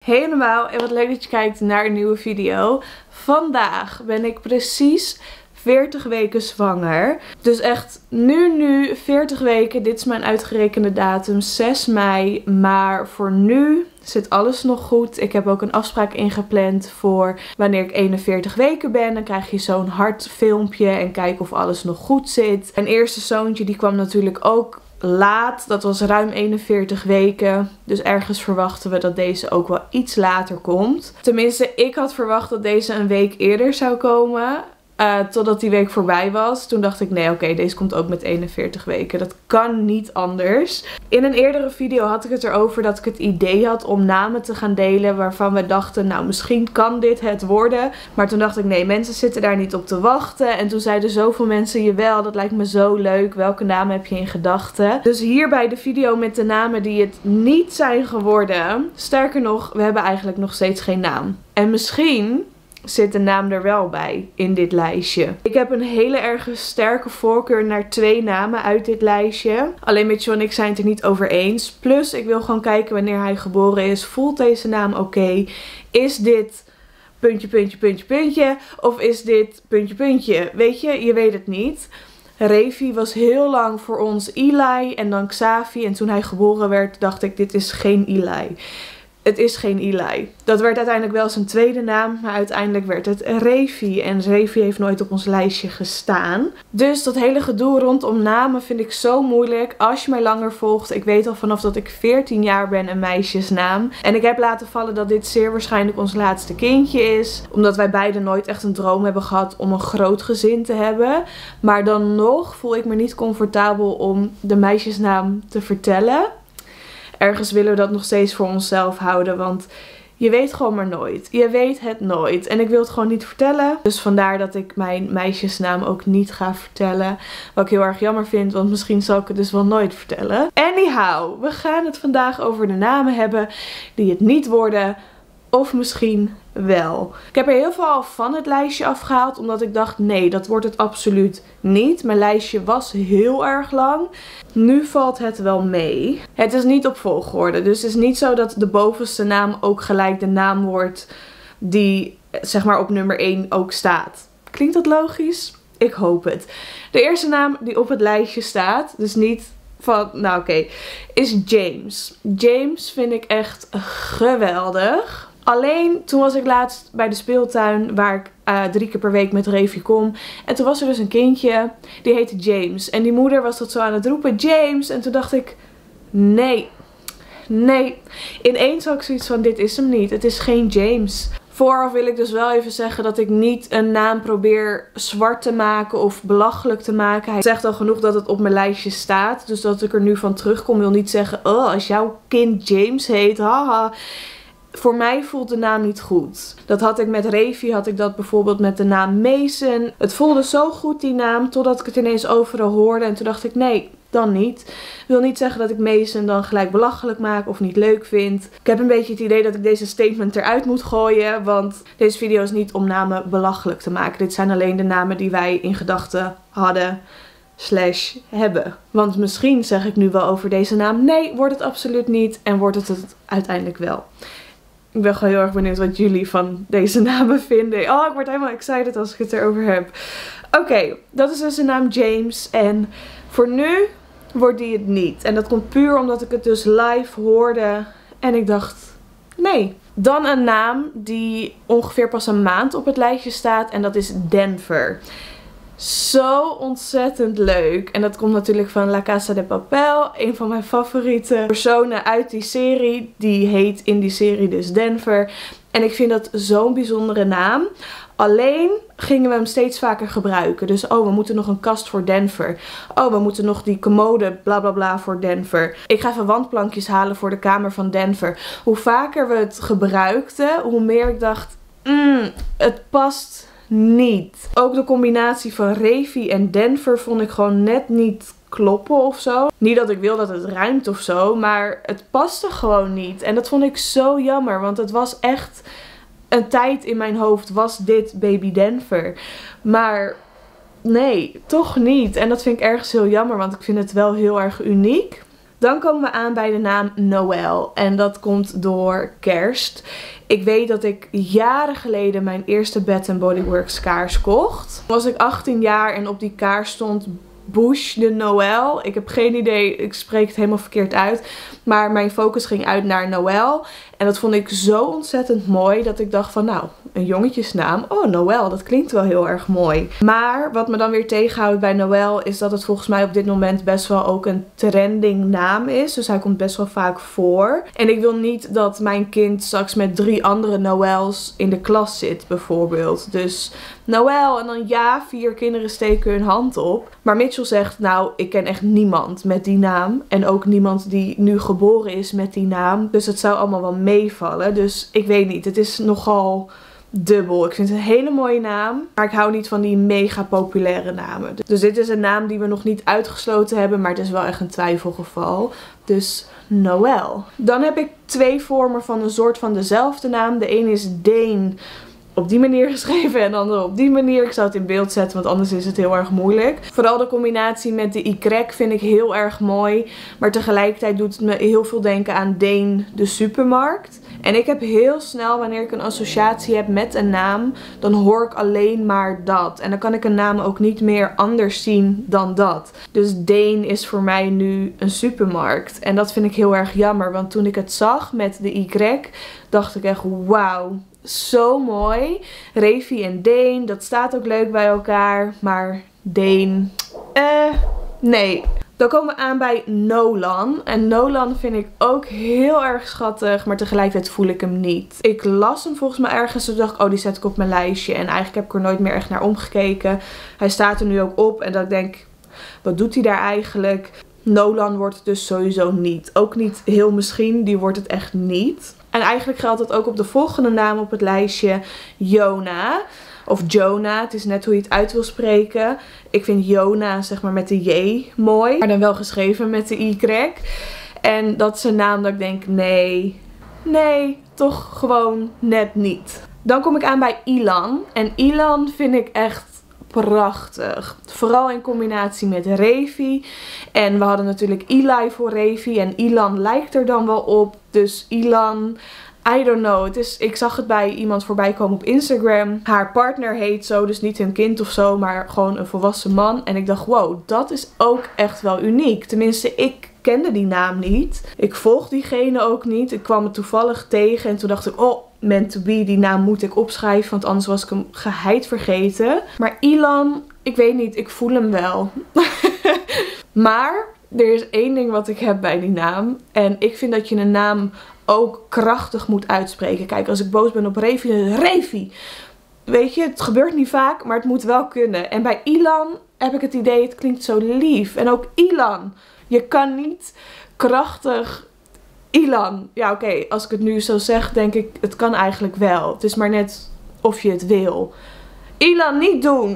Hey allemaal en wat leuk dat je kijkt naar een nieuwe video. Vandaag ben ik precies 40 weken zwanger. Dus echt nu 40 weken. Dit is mijn uitgerekende datum 6 mei. Maar voor nu zit alles nog goed. Ik heb ook een afspraak ingepland voor wanneer ik 41 weken ben. Dan krijg je zo'n hartfilmpje en kijken of alles nog goed zit. Mijn eerste zoontje die kwam natuurlijk ook laat. Dat was ruim 41 weken. Dus ergens verwachten we dat deze ook wel iets later komt. Tenminste, ik had verwacht dat deze een week eerder zou komen. Totdat die week voorbij was. Toen dacht ik, nee oké, deze komt ook met 41 weken. Dat kan niet anders. In een eerdere video had ik het erover dat ik het idee had om namen te gaan delen. Waarvan we dachten, nou misschien kan dit het worden. Maar toen dacht ik, nee, mensen zitten daar niet op te wachten. En toen zeiden zoveel mensen, jawel, dat lijkt me zo leuk. Welke namen heb je in gedachten? Dus hierbij de video met de namen die het niet zijn geworden. Sterker nog, we hebben eigenlijk nog steeds geen naam. En misschien zit de naam er wel bij in dit lijstje. Ik heb een hele erg sterke voorkeur naar 2 namen uit dit lijstje. Alleen Mitchell en ik zijn het er niet over eens. Plus ik wil gewoon kijken wanneer hij geboren is. Voelt deze naam oké? Is dit puntje? Of is dit puntje? Weet je, je weet het niet. Revi was heel lang voor ons Eli en dan Xavi. En toen hij geboren werd dacht ik, dit is geen Eli. Het is geen Eli. Dat werd uiteindelijk wel zijn tweede naam. Maar uiteindelijk werd het Revi. En Revi heeft nooit op ons lijstje gestaan. Dus dat hele gedoe rondom namen vind ik zo moeilijk. Als je mij langer volgt. Ik weet al vanaf dat ik 14 jaar ben een meisjesnaam. En ik heb laten vallen dat dit zeer waarschijnlijk ons laatste kindje is. Omdat wij beiden nooit echt een droom hebben gehad om een groot gezin te hebben. Maar dan nog voel ik me niet comfortabel om de meisjesnaam te vertellen. Ergens willen we dat nog steeds voor onszelf houden, want je weet gewoon maar nooit. Je weet het nooit. En ik wil het gewoon niet vertellen. Dus vandaar dat ik mijn meisjesnaam ook niet ga vertellen. Wat ik heel erg jammer vind, want misschien zal ik het dus wel nooit vertellen. Anyhow, we gaan het vandaag over de namen hebben die het niet worden. Of misschien wel. Ik heb er heel veel van het lijstje afgehaald. Omdat ik dacht, nee, dat wordt het absoluut niet. Mijn lijstje was heel erg lang. Nu valt het wel mee. Het is niet op volgorde. Dus het is niet zo dat de bovenste naam ook gelijk de naam wordt die zeg maar op nummer 1 ook staat. Klinkt dat logisch? Ik hoop het. De eerste naam die op het lijstje staat, dus niet van, nou oké, is James. James vind ik echt geweldig. Alleen toen was ik laatst bij de speeltuin waar ik 3 keer per week met Revi kom. En toen was er dus een kindje die heette James. En die moeder was dat zo aan het roepen, James. En toen dacht ik, nee. Ineens had ik zoiets van, dit is hem niet. Het is geen James. Vooraf wil ik dus wel even zeggen dat ik niet een naam probeer zwart te maken of belachelijk te maken. Hij zegt al genoeg dat het op mijn lijstje staat. Dus dat ik er nu van terugkom wil niet zeggen, oh, als jouw kind James heet, haha. Voor mij voelt de naam niet goed. Dat had ik met Revi, had ik dat bijvoorbeeld met de naam Mason. Het voelde zo goed die naam, totdat ik het ineens overal hoorde. En toen dacht ik, nee, dan niet. Ik wil niet zeggen dat ik Mason dan gelijk belachelijk maak of niet leuk vind. Ik heb een beetje het idee dat ik deze statement eruit moet gooien. Want deze video is niet om namen belachelijk te maken. Dit zijn alleen de namen die wij in gedachten hadden / hebben. Want misschien zeg ik nu wel over deze naam, nee, wordt het absoluut niet. En wordt het uiteindelijk wel. Ik ben gewoon heel erg benieuwd wat jullie van deze namen vinden. Oh, ik word helemaal excited als ik het erover heb. Oké, dat is dus de naam James. En voor nu wordt die het niet. En dat komt puur omdat ik het dus live hoorde. En ik dacht, nee. Dan een naam die ongeveer pas een maand op het lijstje staat. En dat is Denver. Zo ontzettend leuk. En dat komt natuurlijk van La Casa de Papel. Een van mijn favoriete personen uit die serie. Die heet in die serie dus Denver. En ik vind dat zo'n bijzondere naam. Alleen gingen we hem steeds vaker gebruiken. Dus oh, we moeten nog een kast voor Denver. Oh, we moeten nog die commode bla bla bla voor Denver. Ik ga even wandplankjes halen voor de kamer van Denver. Hoe vaker we het gebruikten, hoe meer ik dacht, het past niet. Ook de combinatie van Revi en Denver vond ik gewoon net niet kloppen of zo. Niet dat ik wil dat het ruimt of zo, maar het paste gewoon niet. En dat vond ik zo jammer, want het was echt een tijd in mijn hoofd was dit baby Denver. Maar nee, toch niet. En dat vind ik ergens heel jammer, want ik vind het wel heel erg uniek. Dan komen we aan bij de naam Noël. En dat komt door kerst. Ik weet dat ik jaren geleden mijn eerste Bath & Body Works kaars kocht. Toen was ik 18 jaar en op die kaars stond Bouche de Noël. Ik heb geen idee, ik spreek het helemaal verkeerd uit. Maar mijn focus ging uit naar Noël. En dat vond ik zo ontzettend mooi dat ik dacht van nou, een jongetjesnaam. Oh, Noël, dat klinkt wel heel erg mooi. Maar wat me dan weer tegenhoudt bij Noël is dat het volgens mij op dit moment best wel ook een trending naam is. Dus hij komt best wel vaak voor. En ik wil niet dat mijn kind straks met 3 andere Noëls in de klas zit bijvoorbeeld. Dus Noël en dan ja, 4 kinderen steken hun hand op. Maar Mitchell zegt nou, ik ken echt niemand met die naam. En ook niemand die nu geboren is met die naam. Dus het zou allemaal wel meevallen. Dus ik weet niet, het is nogal dubbel. Ik vind het een hele mooie naam. Maar ik hou niet van die mega populaire namen. Dus dit is een naam die we nog niet uitgesloten hebben. Maar het is wel echt een twijfelgeval. Dus Noël. Dan heb ik 2 vormen van een soort van dezelfde naam. De een is Dane. Op die manier geschreven en de andere op die manier. Ik zou het in beeld zetten, want anders is het heel erg moeilijk. Vooral de combinatie met de Y vind ik heel erg mooi. Maar tegelijkertijd doet het me heel veel denken aan Dane de supermarkt. En ik heb heel snel, wanneer ik een associatie heb met een naam, dan hoor ik alleen maar dat. En dan kan ik een naam ook niet meer anders zien dan dat. Dus Dane is voor mij nu een supermarkt. En dat vind ik heel erg jammer, want toen ik het zag met de Y, dacht ik echt wauw. Zo mooi. Revi en Dane, dat staat ook leuk bij elkaar. Maar Dane, nee. Dan komen we aan bij Nolan. En Nolan vind ik ook heel erg schattig, maar tegelijkertijd voel ik hem niet. Ik las hem volgens mij ergens, toen dacht ik, oh die zet ik op mijn lijstje. En eigenlijk heb ik er nooit meer echt naar omgekeken. Hij staat er nu ook op en dat ik denk, wat doet hij daar eigenlijk? Nolan wordt het dus sowieso niet. Ook niet heel misschien, die wordt het echt niet. En eigenlijk geldt het ook op de volgende naam op het lijstje, Jona. Of Jonah, het is net hoe je het uit wil spreken. Ik vind Jona, zeg maar met de J, mooi. Maar dan wel geschreven met de Y. En dat is een naam dat ik denk, nee, toch gewoon net niet. Dan kom ik aan bij Ilan. En Ilan vind ik echt prachtig. Vooral in combinatie met Revi. En we hadden natuurlijk Eli voor Revi. En Ilan lijkt er dan wel op. Dus Ilan, I don't know. Ik zag het bij iemand voorbij komen op Instagram. Haar partner heet zo. Dus niet hun kind of zo. Maar gewoon een volwassen man. En ik dacht, wow, dat is ook echt wel uniek. Tenminste, ik kende die naam niet. Ik volg diegene ook niet. Ik kwam het toevallig tegen. En toen dacht ik, oh, meant to be, die naam moet ik opschrijven, want anders was ik hem geheid vergeten. Maar Ilan, ik weet niet, ik voel hem wel. Maar er is één ding wat ik heb bij die naam. En ik vind dat je een naam ook krachtig moet uitspreken. Kijk, als ik boos ben op Revi, dan is het Revi. Weet je, het gebeurt niet vaak, maar het moet wel kunnen. En bij Ilan heb ik het idee, het klinkt zo lief. En ook Ilan. Je kan niet krachtig Ilan. Ja, oké, als ik het nu zo zeg, denk ik, het kan eigenlijk wel. Het is maar net of je het wil. Ilan niet doen.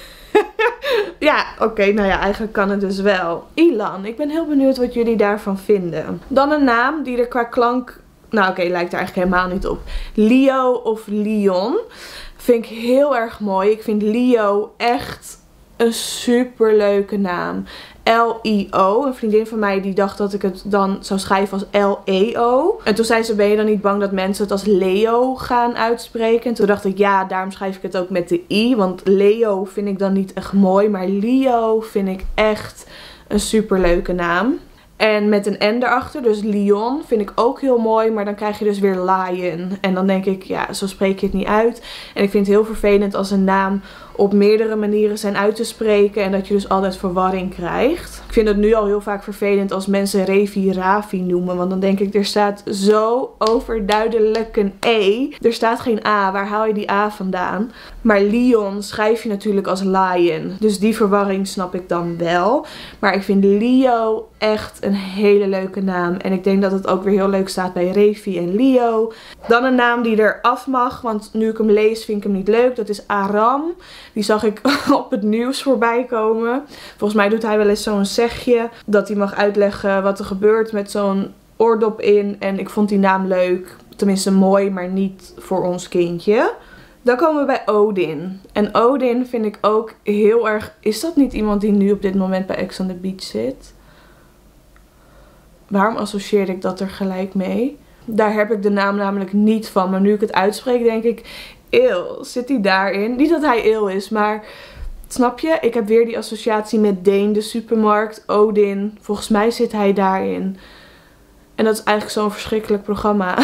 Ja, oké, nou ja, eigenlijk kan het dus wel. Ilan, ik ben heel benieuwd wat jullie daarvan vinden. Dan een naam die er qua klank, nou oké, lijkt er eigenlijk helemaal niet op. Leo of Leon. Vind ik heel erg mooi. Ik vind Leo echt een super leuke naam. L-I-O. Een vriendin van mij die dacht dat ik het dan zou schrijven als L-E-O. En toen zei ze, ben je dan niet bang dat mensen het als Leo gaan uitspreken? En toen dacht ik, ja, daarom schrijf ik het ook met de I. Want Leo vind ik dan niet echt mooi. Maar Leo vind ik echt een super leuke naam. En met een N erachter, dus Leon, vind ik ook heel mooi. Maar dan krijg je dus weer Lion. En dan denk ik, ja, zo spreek je het niet uit. En ik vind het heel vervelend als een naam op meerdere manieren zijn uit te spreken. En dat je dus altijd verwarring krijgt. Ik vind het nu al heel vaak vervelend als mensen Revi Ravi noemen. Want dan denk ik, er staat zo overduidelijk een E. Er staat geen A. Waar haal je die A vandaan? Maar Leon schrijf je natuurlijk als Lion. Dus die verwarring snap ik dan wel. Maar ik vind Leo echt een hele leuke naam. En ik denk dat het ook weer heel leuk staat bij Revi en Leo. Dan een naam die er af mag. Want nu ik hem lees vind ik hem niet leuk. Dat is Aram. Die zag ik op het nieuws voorbij komen. Volgens mij doet hij wel eens zo'n zegje. Dat hij mag uitleggen wat er gebeurt met zo'n oordop in. En ik vond die naam leuk. Tenminste mooi, maar niet voor ons kindje. Dan komen we bij Odin. En Odin vind ik ook heel erg... Is dat niet iemand die nu op dit moment bij Ex on the Beach zit? waarom associeerde ik dat er gelijk mee? Daar heb ik de naam namelijk niet van. Maar nu ik het uitspreek denk ik, eeuw, zit hij daarin? Niet dat hij eeuw is, maar snap je? Ik heb weer die associatie met Deen, de supermarkt, Odin. Volgens mij zit hij daarin. En dat is eigenlijk zo'n verschrikkelijk programma.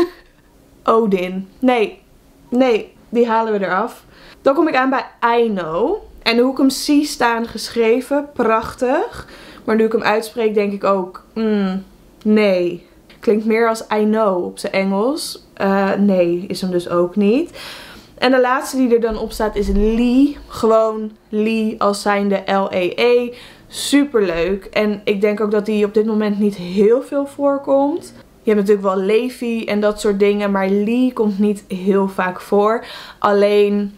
Odin. Nee, die halen we eraf. Dan kom ik aan bij I Know. En hoe ik hem zie staan geschreven, prachtig. Maar nu ik hem uitspreek denk ik ook, nee. Klinkt meer als I know op zijn Engels. Nee, is hem dus ook niet. En de laatste die er dan op staat is Lee. Gewoon Lee als zijnde L-E-E. Super leuk. En ik denk ook dat die op dit moment niet heel veel voorkomt. Je hebt natuurlijk wel Levi en dat soort dingen. Maar Lee komt niet heel vaak voor. Alleen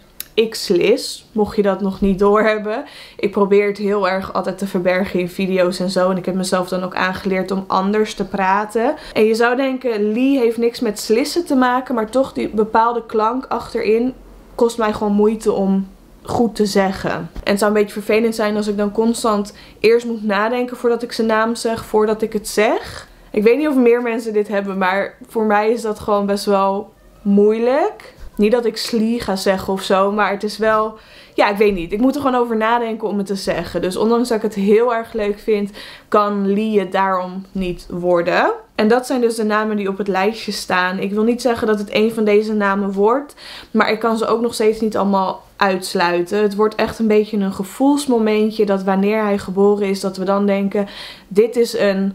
Xlis, mocht je dat nog niet doorhebben. Ik probeer het heel erg altijd te verbergen in video's en zo. En ik heb mezelf dan ook aangeleerd om anders te praten. En je zou denken, Lee heeft niks met slissen te maken. Maar toch die bepaalde klank achterin kost mij gewoon moeite om goed te zeggen. En het zou een beetje vervelend zijn als ik dan constant eerst moet nadenken voordat ik zijn naam zeg, voordat ik het zeg. Ik weet niet of meer mensen dit hebben, maar voor mij is dat gewoon best wel moeilijk. Niet dat ik Slee ga zeggen of zo, maar het is wel... Ja, ik weet niet. Ik moet er gewoon over nadenken om het te zeggen. Dus ondanks dat ik het heel erg leuk vind, kan Lee het daarom niet worden. En dat zijn dus de namen die op het lijstje staan. Ik wil niet zeggen dat het een van deze namen wordt, maar ik kan ze ook nog steeds niet allemaal uitsluiten. Het wordt echt een beetje een gevoelsmomentje dat wanneer hij geboren is, dat we dan denken, dit is een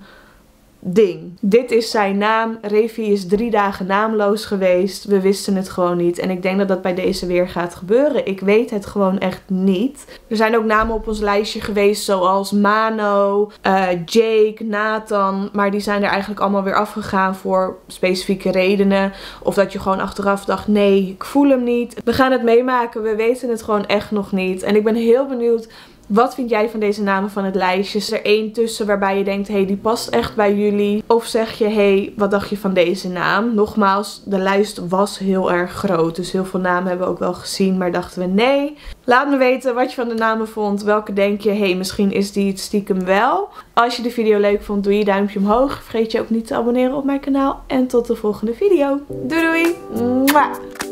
ding. Dit is zijn naam. Revi is 3 dagen naamloos geweest. We wisten het gewoon niet. En ik denk dat dat bij deze weer gaat gebeuren. Ik weet het gewoon echt niet. Er zijn ook namen op ons lijstje geweest zoals Mano, Jake, Nathan. Maar die zijn er eigenlijk allemaal weer afgegaan voor specifieke redenen. Of dat je gewoon achteraf dacht, nee, ik voel hem niet. We gaan het meemaken. We weten het gewoon echt nog niet. En ik ben heel benieuwd, wat vind jij van deze namen van het lijstje? Is er één tussen waarbij je denkt, hé, die past echt bij jullie? Of zeg je, hé, wat dacht je van deze naam? Nogmaals, de lijst was heel erg groot. Dus heel veel namen hebben we ook wel gezien, maar dachten we nee. Laat me weten wat je van de namen vond. Welke denk je, hé, misschien is die het stiekem wel. Als je de video leuk vond, doe je duimpje omhoog. Vergeet je ook niet te abonneren op mijn kanaal. En tot de volgende video. Doei doei! Mwah!